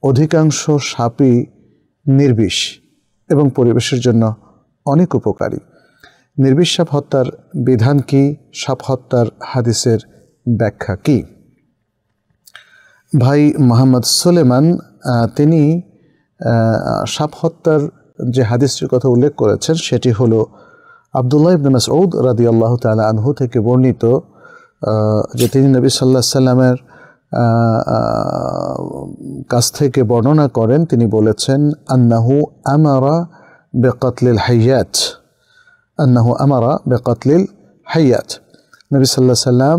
অধিকাংশ সাপই নির্বিষ এবং পরিবেশের জন্য অনেক উপকারী। নির্বিষ সাপ হত্যার বিধান কি? সাপ হত্যার হাদিসের ব্যাখ্যা কি? ভাই মোহাম্মদ সুলেমান তিনি সাপ হত্যার যে হাদিসটির কথা উল্লেখ করেছেন সেটি হলো আব্দুল্লাহ ইবনে মাসউদ রাদিয়াল্লাহু তাআলা আনহু থেকে বর্ণিত, যে তিনি নবী সাল্লাল্লাহু আলাইহি সাল্লামের কাছ থেকে বর্ণনা করেন। তিনি বলেছেন, আন্নাহু আমারা বিকাতলিল হাইয়াত, আন্নাহু আমারা বিকাতলিল হাইয়াত। নবী সাল্লাল্লাহু আলাইহি সাল্লাম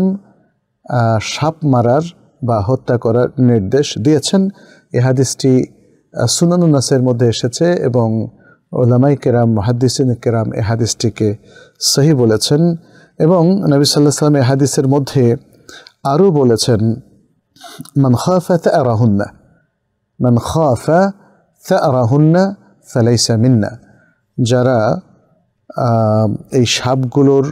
সাপ মারার বা হত্যা করার নির্দেশ দিয়েছেন। এই হাদিসটি সুনানুন নাসাইর মধ্যে এসেছে এবং উলামায়ে কেরাম, মুহাদ্দিসিন কেরাম এই হাদিসটিকে সহি বলেছেন। এবং নবী সাল্লাল্লাহু আলাইহি সাল্লাম এই হাদিসের মধ্যে আরও বলেছেন, মান খাফা থারাহুন্না, মান খাফা থারাহুন্না ফালাইসা মিন্না। যারা এই সাপগুলোর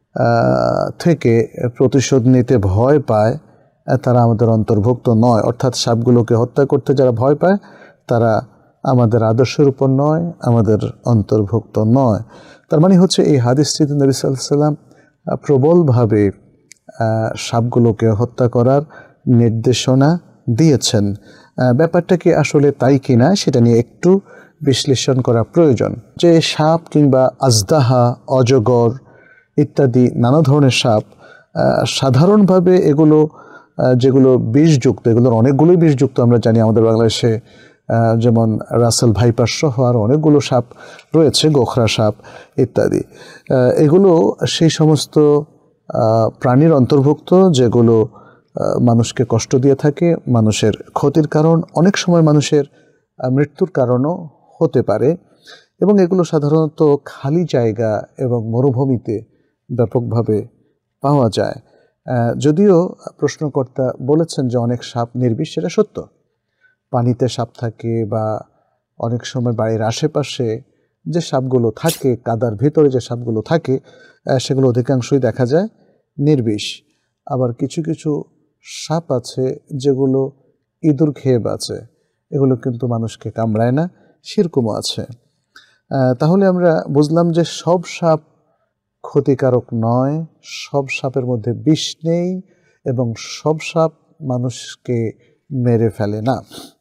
থেকে প্রতিশোধ নিতে ভয় পায় তারা আমাদের অন্তর্ভুক্ত নয়। অর্থাৎ সাপগুলোকে হত্যা করতে যারা ভয় পায় তারা আমাদের আদর্শের উপর নয়, আমাদের অন্তর্ভুক্ত নয়। তার মানে হচ্ছে এই হাদিসটিতে নবী সাল্লাল্লাহু আলাইহি সাল্লাম প্রবলভাবে সাপগুলোকে হত্যা করার নির্দেশনা দিয়েছেন। ব্যাপারটা কি আসলে তাই কিনা সেটা নিয়ে একটু বিশ্লেষণ করা প্রয়োজন। যে সাপ কিংবা আজদাহা, অজগর ইত্যাদি নানা ধরনের সাপ, সাধারণভাবে এগুলো যেগুলো বিষযুক্ত, এগুলোর অনেকগুলোই বিষযুক্ত আমরা জানি। আমাদের বাংলাদেশে যেমন রাসেল ভাইপার সহ আর অনেকগুলো সাপ রয়েছে, গোখরা সাপ ইত্যাদি। এগুলো সেই সমস্ত প্রাণীর অন্তর্ভুক্ত যেগুলো মানুষকে কষ্ট দিয়ে থাকে, মানুষের ক্ষতির কারণ, অনেক সময় মানুষের মৃত্যুর কারণও হতে পারে। এবং এগুলো সাধারণত খালি জায়গা এবং মরুভূমিতে ব্যাপকভাবে পাওয়া যায়। যদিও প্রশ্নকর্তা বলেছেন যে অনেক সাপ নির্বিষ, সেটা সত্য। পানিতে সাপ থাকে বা অনেক সময় বাড়ির আশেপাশে যে সাপগুলো থাকে, কাদার ভিতরে যে সাপগুলো থাকে, সেগুলো অধিকাংশই দেখা যায় নির্বিষ। আবার কিছু কিছু সাপ আছে যেগুলো ইঁদুর খেয়ে বাঁচে, এগুলো কিন্তু মানুষকে কামড়ায় না, সেরকমও আছে। তাহলে আমরা বুঝলাম যে সব সাপ ক্ষতিকারক নয়, সব সাপের মধ্যে বিষ নেই এবং সব সাপ মানুষকে মেরে ফেলে না।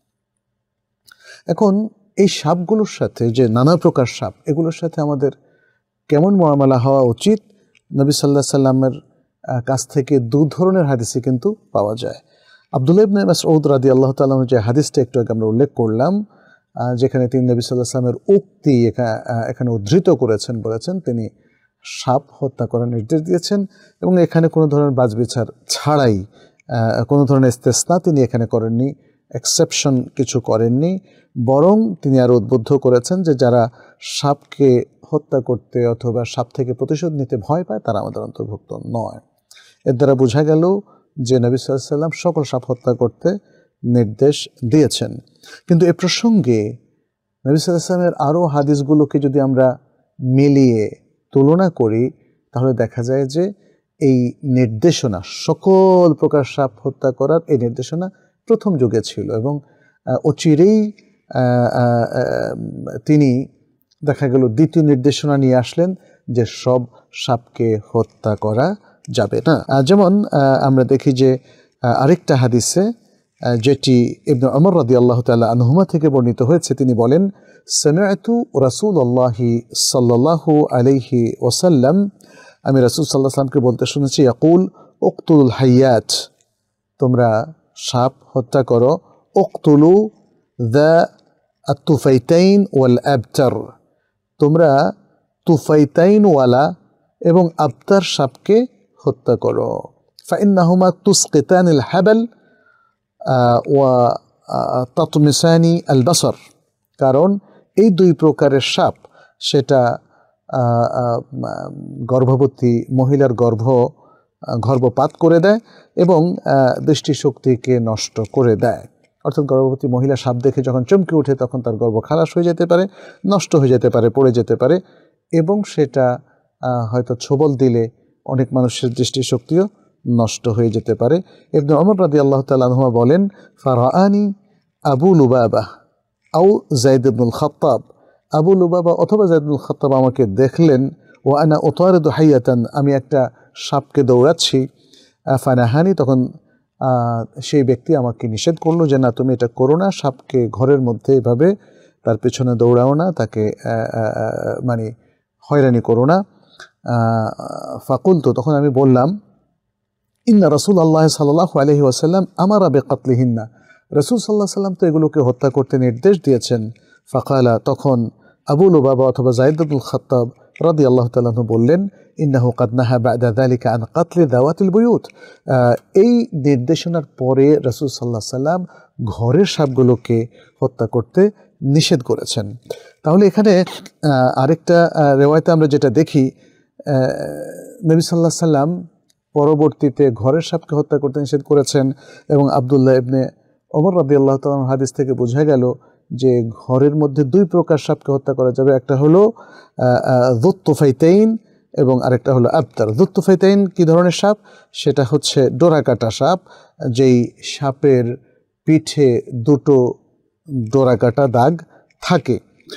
এখন এই সাপগুলোর সাথে, যে নানা প্রকার সাপ, এগুলোর সাথে আমাদের কেমন মুআমালা হওয়া উচিত, নবী সাল্লাল্লাহু আলাইহি সাল্লামের কাছ থেকে দু ধরনের হাদিসই কিন্তু পাওয়া যায়। আব্দুল্লাহ ইবনে মাসউদ রাদিয়াল্লাহু তাআলা যে হাদিসটা একটু আগে আমরা উল্লেখ করলাম, যেখানে তিনি নবী সাল্লাল্লাহু আলাইহি সাল্লামের উক্তি এখানে উদ্ধৃত করেছেন, বলেছেন তিনি সাপ হত্যা করার নির্দেশ দিয়েছেন এবং এখানে কোনো ধরনের বাছবিচার ছাড়াই, কোনো ধরনের ইস্তেসনা তিনি এখানে করেননি, এক্সেপশন কিছু করেননি। বরং তিনি আরও উদ্বুদ্ধ করেছেন যে যারা সাপকে হত্যা করতে অথবা সাপ থেকে প্রতিশোধ নিতে ভয় পায় তারা আমাদের অন্তর্ভুক্ত নয়। এর দ্বারা বোঝা গেল যে নবী সাল্লাল্লাহু আলাইহি সাল্লাম সকল সাপ হত্যা করতে নির্দেশ দিয়েছেন। কিন্তু এ প্রসঙ্গে নবী সাল্লাল্লাহু আলাইহি সাল্লামের আরও হাদিসগুলোকে যদি আমরা মিলিয়ে তুলনা করি তাহলে দেখা যায় যে এই নির্দেশনা, সকল প্রকার সাপ হত্যা করার এই নির্দেশনা প্রথম যুগে ছিল এবং অচিরেই তিনি দেখা গেল দ্বিতীয় নির্দেশনা নিয়ে আসলেন যে সব সাপকে হত্যা করা যাবে না। যেমন আমরা দেখি যে আরেকটা হাদিসে, যেটি ইবনে ওমর রাদিয়াল্লাহু তাআলা আনহুমা থেকে বর্ণিত হয়েছে, তিনি বলেন, সামি'তু রাসূলুল্লাহি সাল্লাল্লাহু আলাইহি ওয়াসাল্লাম, আমি রাসূল সাল্লাল্লাহু আলাইহি ওয়াসাল্লামকে বলতে শুনেছি, ইয়াকুল উকতুল হাইয়াত, তোমরা সাপ হত্যা করো, উকতুলু দা আত-তুফাইতাইন ওয়াল আবতার, তোমরা তুফাইতাইন ওয়ালা এবং আবতার সাপকে হত্যা করো। ফাইন্নাহুমা তুসকিতানিল হাবাল ওয়া তাতমিসানি আল বাসর, কারণ এই দুই প্রকারের সাপ সেটা গর্ভবতী মহিলার গর্ভপাত করে দেয় এবং দৃষ্টিশক্তিকে নষ্ট করে দেয়। অর্থাৎ গর্ভবতী মহিলা সাপ দেখে যখন চমকে ওঠে তখন তার গর্ভ খালাস হয়ে যেতে পারে, নষ্ট হয়ে যেতে পারে, পড়ে যেতে পারে এবং সেটা হয়তো ছোবল দিলে অনেক মানুষের দৃষ্টিশক্তিও নষ্ট হয়ে যেতে পারে। ইবনে ওমর রাদিয়াল্লাহু তাআলা আনহুমা বলেন, ফারাআনি আবু লুবাবা আও যায়েদ ইবনুল খাত্তাব, আবু লুবাবা অথবা যায়েদ ইবনুল খাত্তাব আমাকে দেখলেন, ও আনা উতারিদু হাইয়াতান, আমি একটা সাপকে দৌড়াচ্ছি, ফানাহানি, তখন সেই ব্যক্তি আমাকে নিষেধ করলো যে না, তুমি এটা করো না, সাপকে ঘরের মধ্যে এভাবে তার পেছনে দৌড়াও না, তাকে মানে হয়রানি করো না। ফাকুলতু, তখন আমি বললাম, ইন্না রাসূলুল্লাহ সাল্লাল্লাহু আলাইহি ওয়াসাল্লাম আমারা বিকাতলিহিন্না, রাসূল সাল্লাল্লাহু আলাইহি ওয়াসাল্লাম তো এগুলোকে হত্যা করতে নির্দেশ দিয়েছেন। ফাকালা, তখন আবু লুবাবা অথবা যায়েদ ইবনুল খাত্তাব রাদিয়াল্লাহু তাআলা আনহু বললেন, ইন্নাহু কাদ নাহা বা'দা যালিকা আন কাতলি দাওয়াতিল বুয়ুত, এই নির্দেশনার পরে রাসূল সাল্লাল্লাহু আলাইহি ওয়াসাল্লাম ঘরের সাপগুলোকে হত্যা করতে নিষেধ করেছেন। তাহলে এখানে আরেকটা রিওয়ায়াতে আমরা যেটা দেখি, নবী সাল্লাল্লাহু আলাইহি ওয়াসাল্লাম পরবর্তীতে ঘরের সাপকে হত্যা করতে নিষেধ করেছেন। এবং আব্দুল্লাহ ইবনে ওমর রাদিয়াল্লাহু তাআলা হাদিস থেকে বোঝা গেল যে ঘরের মধ্যে দুই প্রকার সাপকে হত্যা করা যাবে, একটা হলো যুত তুফাইতাইন এবং আরেকটা হলো আবতার। যুত তুফাইতাইন কী ধরনের সাপ? সেটা হচ্ছে ডোরাকাটা সাপ, যেই সাপের পিঠে দুটো ডোরাকাটা দাগ থাকে।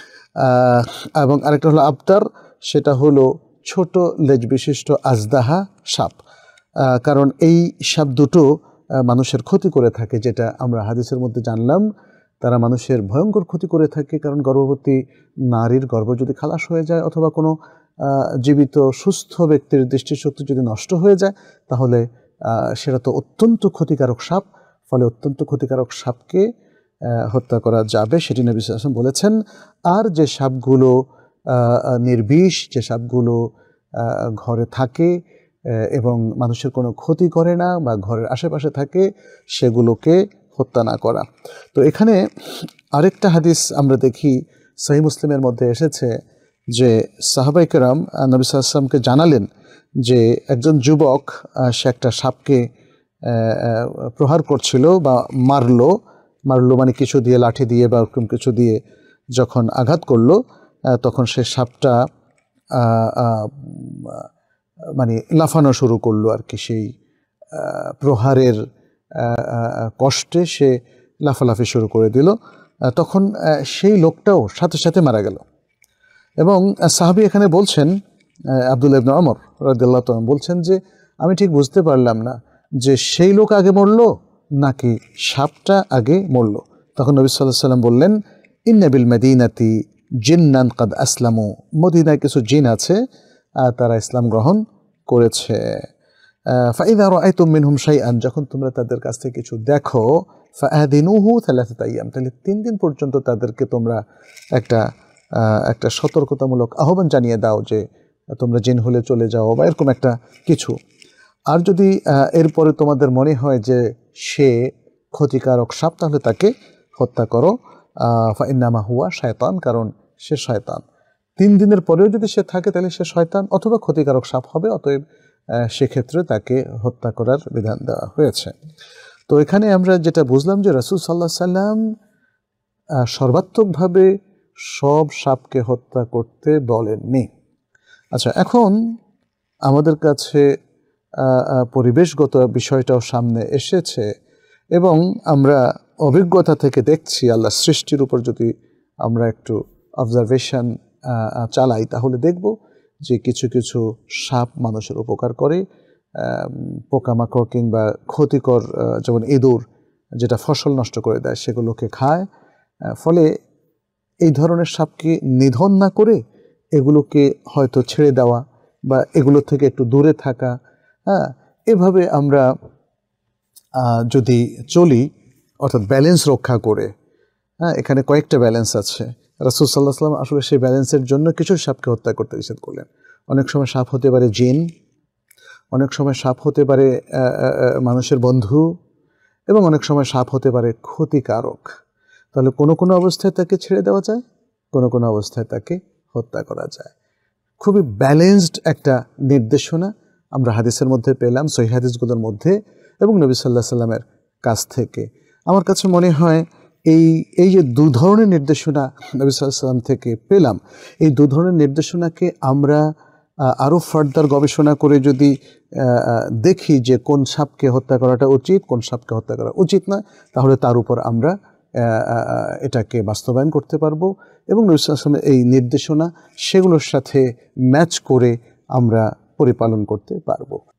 এবং আরেকটা হলো আবতার, সেটা হলো ছোট লেজ বিশিষ্ট আজদাহা সাপ। কারণ এই সাপ দুটো মানুষের ক্ষতি করে থাকে, যেটা আমরা হাদিসের মধ্যে জানলাম। তারা মানুষের ভয়ঙ্কর ক্ষতি করে থাকে, কারণ গর্ভবতী নারীর গর্ভ যদি খালাস হয়ে যায় অথবা কোনো জীবিত সুস্থ ব্যক্তির দৃষ্টিশক্তি যদি নষ্ট হয়ে যায়, তাহলে সেটা তো অত্যন্ত ক্ষতিকারক সাপ। ফলে অত্যন্ত ক্ষতিকারক সাপকে হত্যা করা যাবে, সেটি নবী সাল্লাল্লাহু আলাইহি ওয়াসাল্লাম বলেছেন। আর যে সাপগুলো নির্বিষ, যে সাপগুলো ঘরে থাকে এবং মানুষের কোনো ক্ষতি করে না বা ঘরের আশেপাশে থাকে, সেগুলোকে হত্যা না করা। তো এখানে আরেকটা হাদিস আমরা দেখি, সহিহ মুসলিমের মধ্যে এসেছে যে সাহাবায়ে কেরাম নবী সাল্লাল্লাহু আলাইহি ওয়াসাল্লামকে জানালেন যে একজন যুবক সে একটা সাপকে প্রহার করছিল বা মারলো মানে কিছু দিয়ে, লাঠি দিয়ে বা এরকম কিছু দিয়ে যখন আঘাত করলো, তখন সে সাপটা মানে লাফানো শুরু করলো আর কি। সেই প্রহারের কষ্টে সে লাফালাফি শুরু করে দিল। তখন সেই লোকটাও সাথে সাথে মারা গেল। এবং সাহাবী এখানে বলছেন, আব্দুল্লাহ ইবনে ওমর রাদিয়াল্লাহু তাআলা বলছেন যে আমি ঠিক বুঝতে পারলাম না যে সেই লোক আগে মরল নাকি সাপটা আগে মরল। তখন নবী সাল্লাল্লাহু আলাইহি ওয়াসাল্লাম বললেন, ইন্না বিল মাদিনাতি জিন্নান কাদ আসলামু, মদিনায় কিছু জিন আছে, তারা ইসলাম গ্রহণ করেছে। ফাইদা রাআইতুম মিনহুম শাইআন, যখন তোমরা তাদের কাছ থেকে কিছু দেখো, ফাআদিনুহু সালাসাতা আইয়াম, তাহলে 3 দিন পর্যন্ত তাদেরকে তোমরা একটা সতর্কতামূলক আহ্বান জানিয়ে দাও যে তোমরা জিন হলে চলে যাও বা এরকম একটা কিছু। আর যদি এরপরে তোমাদের মনে হয় যে সে ক্ষতিকারক সাপ, তাহলে তাকে হত্যা করো। ফাইন্নামা হুয়া শায়তান, কারণ সে শয়তান। 3 দিনের পরেও যদি সে থাকে তাহলে সে শয়তান অথবা ক্ষতিকারক সাপ হবে, অতএব সেক্ষেত্রে তাকে হত্যা করার বিধান দেওয়া হয়েছে। তো এখানে আমরা যেটা বুঝলাম যে রাসূল সাল্লাল্লাহু আলাইহি ওয়াসাল্লাম সর্বাত্মকভাবে সব সাপকে হত্যা করতে বলেননি। আচ্ছা, এখন আমাদের কাছে পরিবেশগত বিষয়টাও সামনে এসেছে এবং আমরা অভিজ্ঞতা থেকে দেখছি, আল্লাহর সৃষ্টির উপর যদি আমরা একটু অবজারভেশন চালাই, তাহলে দেখব যে কিছু কিছু সাপ মানুষের উপকার করে, পোকামাকড় কিংবা ক্ষতিকর যেমন ইঁদুর যেটা ফসল নষ্ট করে দেয় সেগুলোকে খায়। ফলে এই ধরনের সাপকে নিধন না করে এগুলোকে হয়তো ছেড়ে দেওয়া বা এগুলো থেকে একটু দূরে থাকা, এভাবে আমরা যদি চলি, অর্থাৎ ব্যালেন্স রক্ষা করে, এখানে কয়েকটা ব্যালেন্স আছে। রাসূল সাল্লাল্লাহু আলাইহি ওয়াসাল্লাম আসলে সেই ব্যালেন্সের জন্য কিছু সাপকে হত্যা করতে নিষেধ করলেন। অনেক সময় সাপ হতে পারে জিন, অনেক সময় সাপ হতে পারে মানুষের বন্ধু, এবং অনেক সময় সাপ হতে পারে ক্ষতিকারক। তাহলে কোনো কোনো অবস্থায় তাকে ছেড়ে দেওয়া যায়, কোনো কোনো অবস্থায় তাকে হত্যা করা যায়। খুবই ব্যালেন্সড একটা নির্দেশনা আমরা হাদিসের মধ্যে পেলাম, সহিহ হাদিসগুলোর মধ্যে এবং নবী সাল্লাল্লাহু আলাইহি ওয়াসাল্লামের কাছ থেকে। আমার কাছে মনে হয় এই যে 2 ধরনের নির্দেশনা নবী সাল্লাল্লাহু আলাইহি ওয়াসাল্লাম থেকে পেলাম, এই 2 ধরনের নির্দেশনাকে আমরা আরও ফার্দার গবেষণা করে যদি দেখি যে কোন সাপকে হত্যা করাটা উচিত, কোন সাপকে হত্যা করা উচিত নয়, তাহলে তার উপর আমরা এটাকে বাস্তবায়ন করতে পারবো এবং নবী সাল্লাল্লাহু আলাইহি ওয়াসাল্লামের এই নির্দেশনা সেগুলোর সাথে ম্যাচ করে আমরা পরিপালন করতে পারবো।